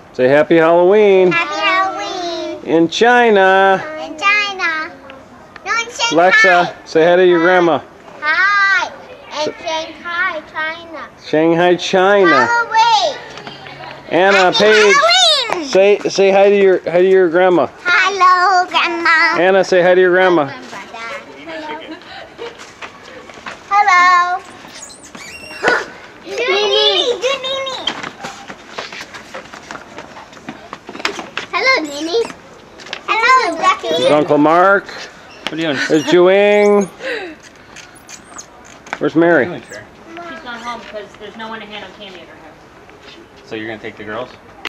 Say Happy Halloween. Happy Halloween. In China. In China. No, in Shanghai. Alexa, say hi to your grandma. Hi. In Shanghai, China. Shanghai, China. Halloween. Anna, Happy Paige, Halloween. say hi to your grandma. Hello, Grandma. Anna, say hi to your grandma. Hello. Nini. Do Nini. Hello, Nini. Hello, Ducky. There's Uncle Mark. What are you doing? There's Juing. Where's Mary? What are you doing, Cher? She's gone home because there's no one to hand out candy at her house. So you're gonna take the girls?